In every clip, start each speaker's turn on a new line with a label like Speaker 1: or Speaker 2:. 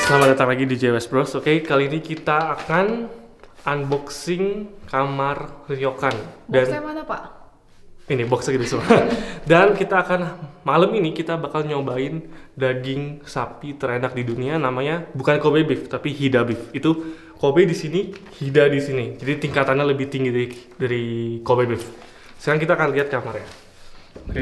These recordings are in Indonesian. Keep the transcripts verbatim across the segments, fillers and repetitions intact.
Speaker 1: Selamat datang lagi di J W S Bros. Oke, kali ini kita akan unboxing kamar Ryokan. Dan
Speaker 2: boxnya mana, Pak?
Speaker 1: Ini boxnya gitu semua. Dan kita akan malam ini kita bakal nyobain daging sapi terenak di dunia, namanya bukan Kobe beef tapi Hida beef. Itu Kobe di sini, Hida di sini. Jadi tingkatannya lebih tinggi dari, dari Kobe beef. Sekarang kita akan lihat kamarnya. Oke.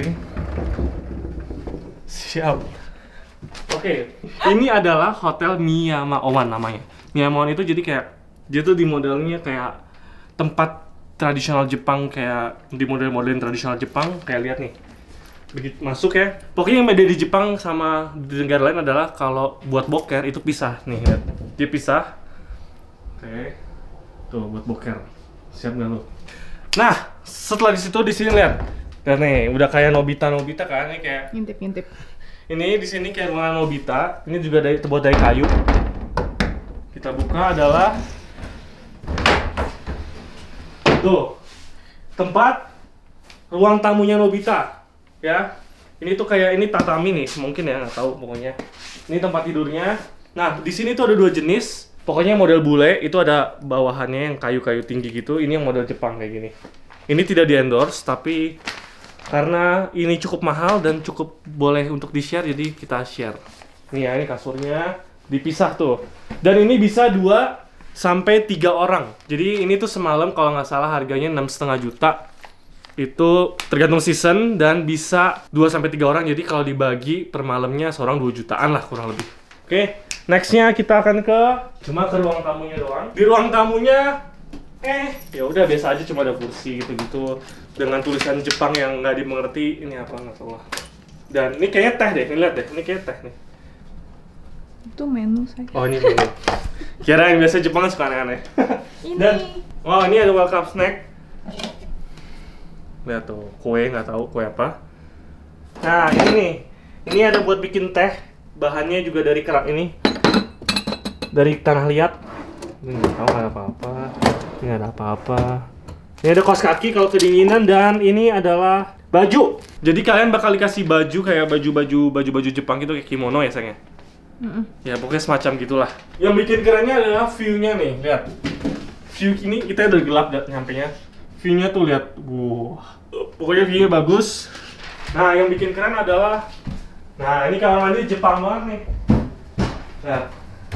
Speaker 1: Siap. Oke, ini adalah Hotel Miyamaoman namanya. Miyamaoman itu jadi kayak dia tuh di modelnya kayak tempat tradisional Jepang, kayak di model-model tradisional Jepang. Kayak lihat nih, begitu masuk ya. Pokoknya yang beda di Jepang sama di negara lain adalah kalau buat boker itu pisah nih, lihat. Dia pisah. Oke, tuh buat boker. Siap nggak lu? Nah, setelah di situ di sini lihat. Dan nih udah kayak Nobita Nobita kan, ini kayak
Speaker 2: Ngintip-ngintip.
Speaker 1: ini di sini kayak ruangan Nobita. Ini juga dari terbuat dari kayu. Kita buka adalah tuh tempat ruang tamunya Nobita, ya. Ini tuh kayak ini tatami nih, mungkin ya, nggak tahu pokoknya. Ini tempat tidurnya. Nah di sini tuh ada dua jenis. Pokoknya model bule itu ada bawahannya yang kayu-kayu tinggi gitu. Ini yang model Jepang kayak gini. Ini tidak di endorse tapi karena ini cukup mahal dan cukup boleh untuk di-share, jadi kita share. Nih ya, ini kasurnya dipisah tuh. Dan ini bisa dua sampai tiga orang. Jadi ini tuh semalam kalau nggak salah harganya enam setengah juta. Itu tergantung season dan bisa dua sampai tiga orang. Jadi kalau dibagi per malamnya seorang dua jutaan lah kurang lebih. Oke, nextnya kita akan ke cuma ke ruang tamunya doang. Di ruang tamunya eh ya udah biasa aja, cuma ada kursi gitu-gitu dengan tulisan Jepang yang nggak dimengerti. Ini apa nggak tahu lah. Dan ini kayaknya teh deh, ini lihat deh, ini kayaknya teh nih.
Speaker 2: Itu menu saya.
Speaker 1: Oh ini menu. Kira yang biasa Jepang suka aneh-aneh.
Speaker 2: Ini.
Speaker 1: Dan oh ini ada welcome snack. Lihat tuh, kue nggak tahu kue apa. Nah ini nih, ini ada buat bikin teh. Bahannya juga dari kerak ini, dari tanah liat. Ini nggak tahu nggak ada apa-apa. Ini nggak ada apa-apa. Ini ada kaos kaki kalau kedinginan, dan ini adalah baju. Jadi kalian bakal dikasih baju kayak baju-baju baju-baju Jepang gitu, kayak kimono ya sayangnya.
Speaker 2: Mm-mm.
Speaker 1: Ya pokoknya semacam gitulah. Yang bikin kerennya adalah view-nya nih, lihat. View ini kita udah gelap nyampenya. View-nya tuh lihat, wah. Pokoknya view-nya bagus. Nah yang bikin keren adalah, nah ini kamar mandi Jepang banget nih. Lihat.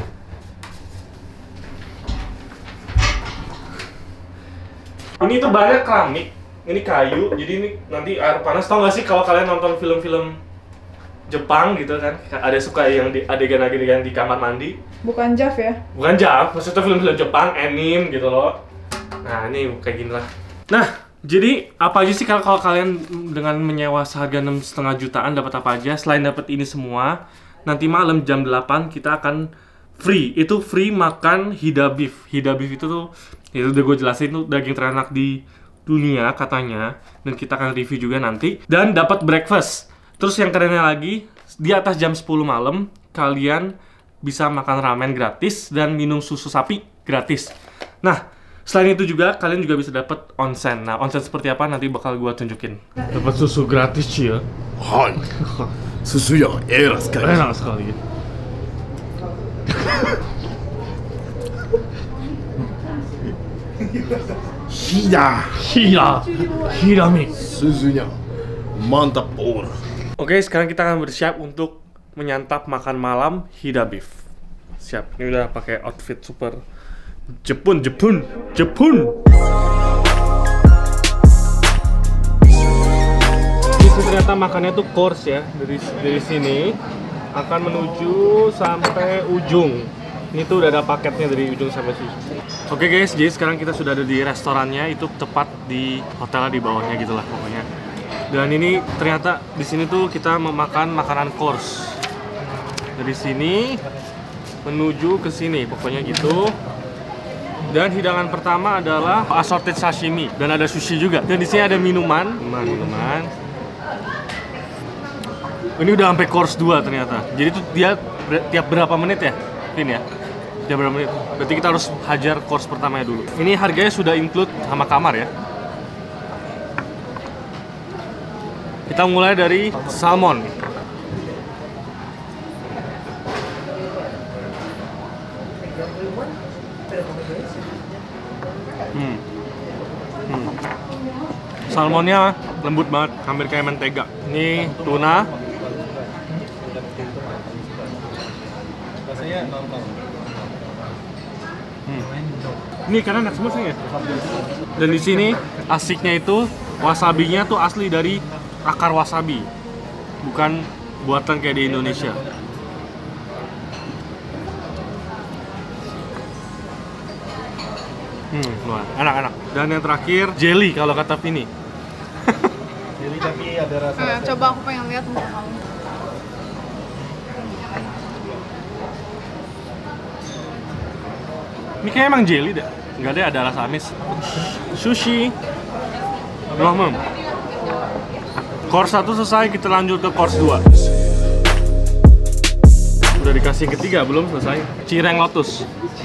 Speaker 1: Ini tuh bahannya keramik, ini kayu, jadi ini nanti air panas. Tau gak sih kalau kalian nonton film-film Jepang gitu kan, ada suka yang di adegan-adegan di kamar mandi.
Speaker 2: Bukan Jav ya?
Speaker 1: Bukan Jav, maksudnya film-film Jepang, anime gitu loh. Nah ini kayak gini lah. Nah, jadi apa aja sih kalau kalau kalian dengan menyewa seharga enam setengah jutaan dapat apa aja? Selain dapat ini semua, nanti malam jam delapan kita akan free. Itu free makan Hida beef. Hida beef itu tuh, itu udah gue jelasin tuh daging terenak di dunia katanya, dan kita akan review juga nanti. Dan dapat breakfast. Terus yang kerennya lagi, di atas jam sepuluh malam kalian bisa makan ramen gratis dan minum susu sapi gratis. Nah, selain itu juga kalian juga bisa dapat onsen. Nah, onsen seperti apa nanti bakal gue tunjukin. Dapat susu gratis sih ya.
Speaker 3: Hai, susu yang enak sekali.
Speaker 1: Enak sekali.
Speaker 3: Hida,
Speaker 1: Hida, Hidami.
Speaker 3: susunya mantap or.
Speaker 1: Oke, sekarang kita akan bersiap untuk menyantap makan malam Hida beef. Siap. Ini udah pakai outfit super Jepun, Jepun, Jepun. Ini ternyata makannya tuh course ya. Dari dari sini akan menuju sampai ujung. Ini tuh udah ada paketnya dari ujung sampai sini. Oke guys, jadi sekarang kita sudah ada di restorannya, itu tepat di hotelnya di bawahnya gitulah pokoknya. Dan ini ternyata di sini tuh kita memakan makanan course. Dari sini menuju ke sini, pokoknya gitu. Dan hidangan pertama adalah assorted sashimi dan ada sushi juga. Dan di sini ada minuman, minuman, minuman. Ini udah sampai course dua ternyata. Jadi tuh dia ber tiap berapa menit ya, Vin ya? Tiap berapa menit? Berarti kita harus hajar course pertamanya dulu. Ini harganya sudah include sama kamar ya. Kita mulai dari salmon. Hmm. Hmm. Salmonnya lembut banget, hampir kayak mentega. Ini tuna. Hmm. Ini karena enak semua sih ya. Dan di sini asiknya itu wasabinya tuh asli dari akar wasabi, bukan buatan kayak di Indonesia. Hmm, wah, enak-enak. Dan yang terakhir jelly kalau kata Vini.
Speaker 4: Jadi tapi ada rasa.
Speaker 2: Eh, coba aku pengen lihat muka kamu.
Speaker 1: Ini kayak emang jelly deh. Nggak ada, ada rasa amis. Sushi. Belum. Course satu selesai, kita lanjut ke course dua. Udah dikasih ketiga, belum selesai. Cireng lotus.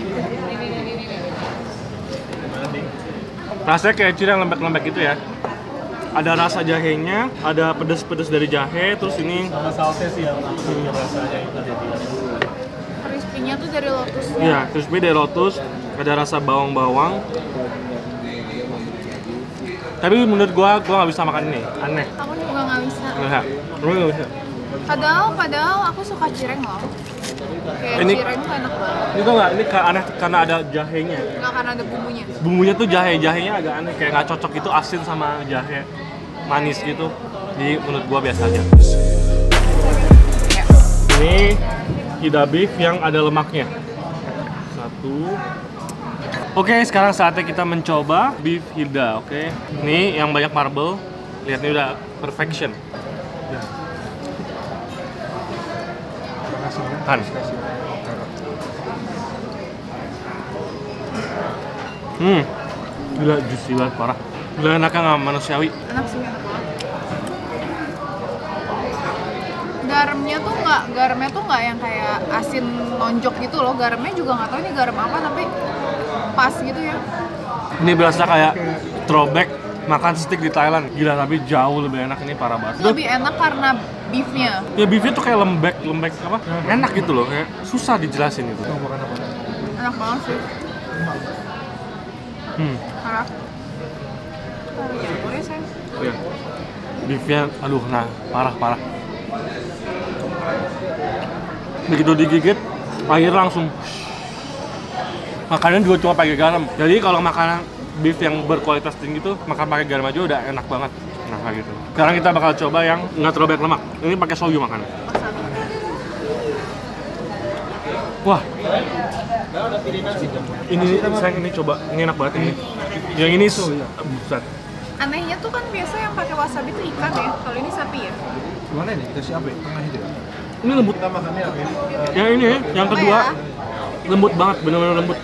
Speaker 1: Rasanya kayak cireng lembek-lembek gitu ya. Ada rasa jahenya, ada pedes-pedes dari jahe, terus ini
Speaker 4: Sama sausnya sih yang hmm. rasanya itu jadi.
Speaker 2: Crispy-nya tuh dari lotus.
Speaker 1: iya, crispy dari lotus, ada rasa bawang-bawang. Tapi menurut gua, gua nggak bisa makan ini, aneh.
Speaker 2: Aku juga nggak bisa.
Speaker 1: Nggak, gua nggak bisa.
Speaker 2: Padahal, padahal aku suka cireng loh. Kayak
Speaker 1: Ini-
Speaker 2: cireng tuh enak banget.
Speaker 1: Ini tuh nggak, ini kayak aneh karena ada jahenya.
Speaker 2: Nggak karena ada bumbunya.
Speaker 1: Bumbunya tuh jahe, jahenya agak aneh, kayak nggak cocok gitu, asin sama jahe manis gitu. Jadi menurut gua biasa aja.
Speaker 2: Ya.
Speaker 1: Ini hida beef yang ada lemaknya. Satu. Oke, sekarang saatnya kita mencoba beef hida. Oke, ini yang banyak marble. Lihat ini udah perfection. Kan. Hmm, gila juicy banget parah. Gila enaknya nggak manusiawi.
Speaker 2: Enak sih, enak banget. Garamnya tuh nggak, garamnya tuh nggak yang kayak asin nonjok gitu loh. Garamnya juga nggak tahu ini garam apa, tapi pas gitu ya.
Speaker 1: Ini berasa kayak throwback makan steak di Thailand. Gila, tapi jauh lebih enak, ini parah banget.
Speaker 2: Lebih enak karena beefnya.
Speaker 1: Ya beefnya tuh kayak lembek, lembek apa? Enak gitu loh, kayak susah dijelasin itu.
Speaker 2: Enak banget sih.
Speaker 1: Hmm,
Speaker 2: Parah. Taruh campur ya, sayang.
Speaker 1: iya. Beefnya, aduh, nah parah parah. Begitu digigit, air langsung. Makanannya juga cuma pakai garam. Jadi kalau makanan beef yang berkualitas tinggi tuh makan pakai garam aja udah enak banget. Nah kayak gitu. Sekarang kita bakal coba yang nggak terlalu banyak lemak. Ini pakai soyu makan.
Speaker 2: Wasabi.
Speaker 1: Wah. Ini sayang, ini coba, ini enak banget ini. Yang ini buset.
Speaker 2: Anehnya tuh kan biasa yang pakai wasabi tuh ikan ya. Kalau ini sapi ya.
Speaker 4: Gimana nih? Dikasih apa? Tengah itu.
Speaker 1: Ini lembut.
Speaker 4: Kita makannya apa?
Speaker 1: Yang ini, yang
Speaker 2: Apa
Speaker 1: kedua
Speaker 2: ya?
Speaker 1: lembut banget, bener-bener lembut.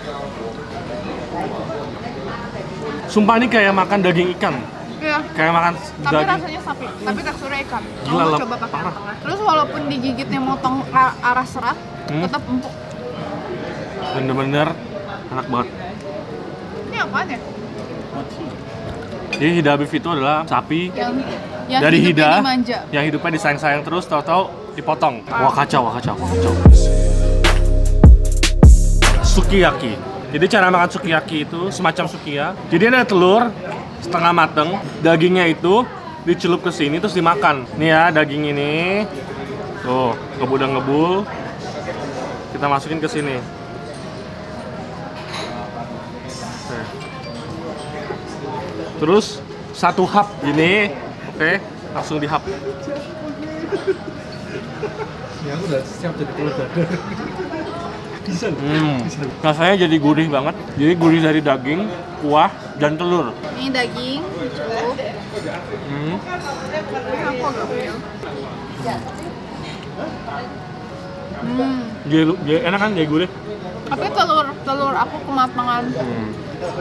Speaker 1: Sumpah ini kayak makan daging ikan.
Speaker 2: Iya.
Speaker 1: Kayak makan
Speaker 2: Tapi
Speaker 1: daging.
Speaker 2: rasanya sapi, tapi teksturnya ikan.
Speaker 1: Gila,
Speaker 2: Kamu
Speaker 1: lep-
Speaker 2: coba pakai yang
Speaker 1: parah.
Speaker 2: tengah. Terus walaupun digigitnya motong ra- arah serat,
Speaker 1: Hmm.
Speaker 2: tetap empuk.
Speaker 1: Bener-bener enak banget.
Speaker 2: Ini apaan ya?
Speaker 1: Jadi hida beef itu adalah sapi
Speaker 2: Yang yang
Speaker 1: dari
Speaker 2: hidupnya
Speaker 1: hida
Speaker 2: dimanja.
Speaker 1: yang hidupnya disayang-sayang terus, tahu-tahu dipotong. Wah kacau, wah kacau, wah kacau. Sukiyaki. Jadi cara makan sukiyaki itu semacam sukiya. Jadi ada telur setengah mateng, dagingnya itu dicelup ke sini terus dimakan. Nih ya daging ini, tuh ngebul dan ngebul. Kita masukin ke sini. Oke. Terus satu hap gini, oke, langsung dihap.
Speaker 4: Ya aku udah siap jadi telur dadar. Bisa loh.
Speaker 1: Hmm.
Speaker 4: Bisa.
Speaker 1: Rasanya jadi gurih banget. Jadi gurih dari daging, kuah, dan telur.
Speaker 2: Ini daging, dicelup.
Speaker 1: Hmm.
Speaker 2: Ini aku agak puyeng. Hmm.
Speaker 1: Jadi, jadi enak kan, jadi gurih.
Speaker 2: Tapi telur telur aku kematangan.
Speaker 1: Hmm.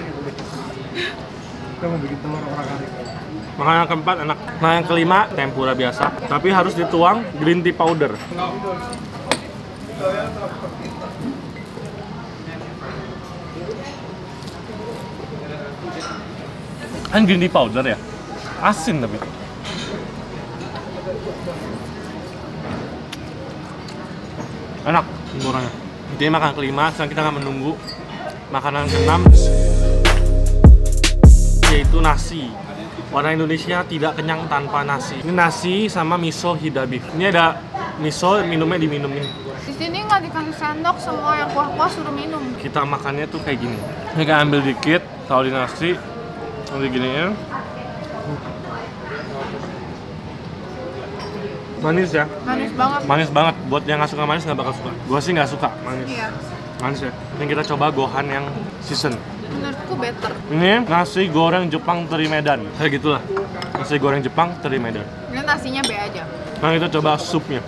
Speaker 4: Kita mau bikin telur orang kari.
Speaker 1: Makanan yang keempat enak. Nah yang kelima tempura biasa, tapi harus dituang green tea powder. Kan green tea powder ya, asin tapi. Enak tempuranya. Jadi makan kelima, sekarang kita akan menunggu makanan keenam, yaitu nasi. Orang Indonesia tidak kenyang tanpa nasi. Ini nasi sama miso hidabi. Ini ada miso, minumnya diminumin.
Speaker 2: Di sini nggak dikasih sendok, semua yang kuah-kuah suruh minum.
Speaker 1: Kita makannya tuh kayak gini. Ini kayak ambil dikit, taruh di nasi, nanti gini ya. Manis ya?
Speaker 2: Manis banget.
Speaker 1: Manis banget. Buat yang nggak suka manis nggak bakal suka. Gua sih nggak suka manis.
Speaker 2: Iya.
Speaker 1: Manis ya. Ini kita coba gohan yang season.
Speaker 2: Menurutku better.
Speaker 1: Ini nasi goreng Jepang teri Medan. Kayak gitulah. Nasi goreng Jepang teri Medan.
Speaker 2: Ini nasinya B aja.
Speaker 1: Nah kita coba supnya.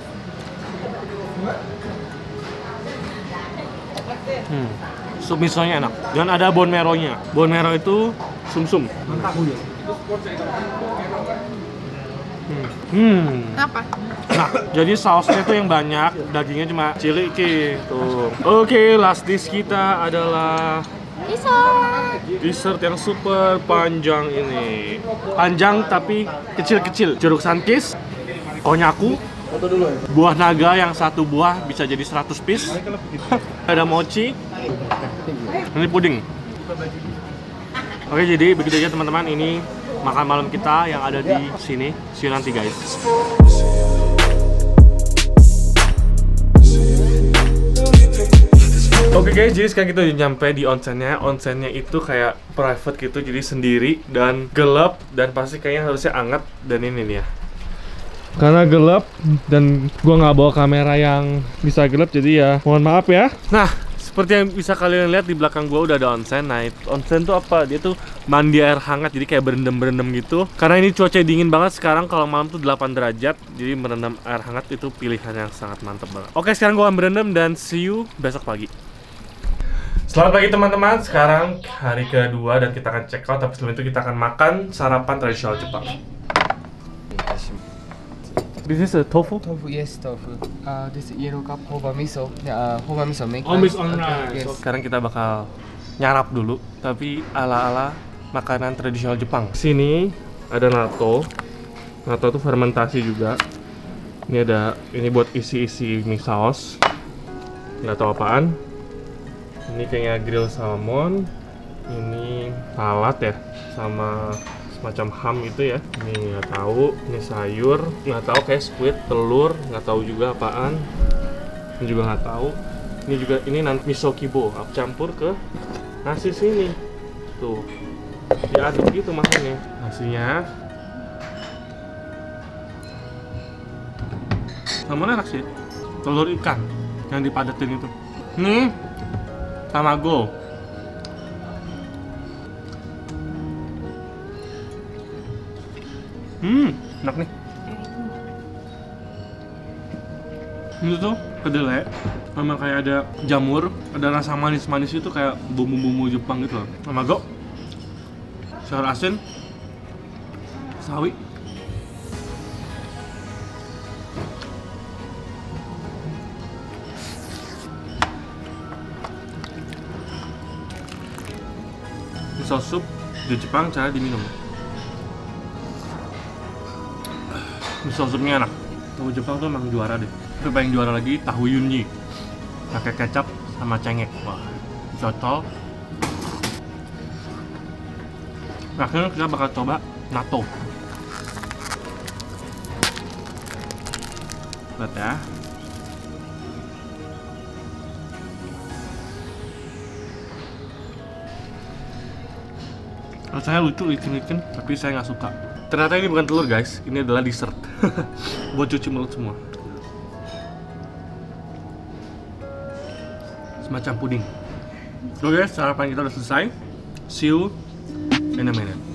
Speaker 1: Hmm. Sup misonya enak. Dan ada bone marrow-nya. Bone marrow itu sumsum.
Speaker 4: Mantap ya.
Speaker 1: Hmm. hmm.
Speaker 2: Apa?
Speaker 1: Nah, jadi sausnya tuh yang banyak, dagingnya cuma cilik tuh. Oke, last dish kita adalah
Speaker 2: Dessert.
Speaker 1: dessert yang super panjang ini. Panjang tapi kecil-kecil. Jeruk sankis, konyaku, buah naga yang satu buah bisa jadi seratus piece. Ada mochi. Ini puding. Oke, jadi begitu aja teman-teman. Ini makan malam kita yang ada di sini. See you nanti guys. Oke guys, jadi sekarang kita udah nyampe di onsennya. Onsennya itu kayak private gitu, jadi sendiri dan gelap dan pasti kayaknya harusnya hangat. Dan ini nih ya, karena gelap dan gua nggak bawa kamera yang bisa gelap, jadi ya mohon maaf ya. Nah, seperti yang bisa kalian lihat di belakang gua udah ada onsen. Nah, onsen tuh apa? Dia tuh mandi air hangat, jadi kayak berendam-berendam gitu. Karena ini cuaca dingin banget sekarang, kalau malam tuh delapan derajat, jadi merendam air hangat itu pilihan yang sangat mantap banget. Oke, sekarang gua akan berendam dan see you besok pagi. Selamat pagi teman-teman, sekarang hari kedua dan kita akan check out, tapi sebelum itu kita akan makan sarapan tradisional Jepang. This is a tofu?
Speaker 5: Tofu, yes, tofu. Uh, this is yellow cup hoba miso. Uh, hoba miso make.
Speaker 1: Oh, miso on rice.
Speaker 5: Yes.
Speaker 1: Sekarang kita bakal nyarap dulu, tapi ala-ala makanan tradisional Jepang. Sini ada natto. Natto itu fermentasi juga. Ini ada, ini buat isi-isi mie saus. Nggak tahu apaan. Ini kayaknya grill salmon. Ini salad ya, sama semacam ham itu ya. Ini nggak tahu. Ini sayur, nggak tahu, kayak squid, telur, nggak tahu juga apaan. Ini juga nggak tahu. Ini juga, ini nanti miso kibo, aku campur ke nasi sini. Tuh, diaduk gitu makanya nasinya. Salmon enak sih. Telur ikan yang dipadatin itu. Nih, tamago. Hmm, enak nih. Ini tuh kedelai sama kayak ada jamur, ada rasa manis-manis itu kayak bumbu-bumbu Jepang gitu loh. Tamago, sayur asin, sawi. Miso soup di Jepang cara diminum. Miso soupnya enak. Tahu Jepang tuh emang juara deh. Tapi paling juara lagi tahu yunji. Pakai kecap sama cengek. Wah, cocol. Nah, akhirnya kita bakal coba natto. Lihat ya. Rasanya lucu, licin-licin, tapi saya nggak suka. Ternyata ini bukan telur guys, ini adalah dessert. Buat cuci mulut semua. Semacam puding. Oke, sarapan kita udah selesai. See you in a minute.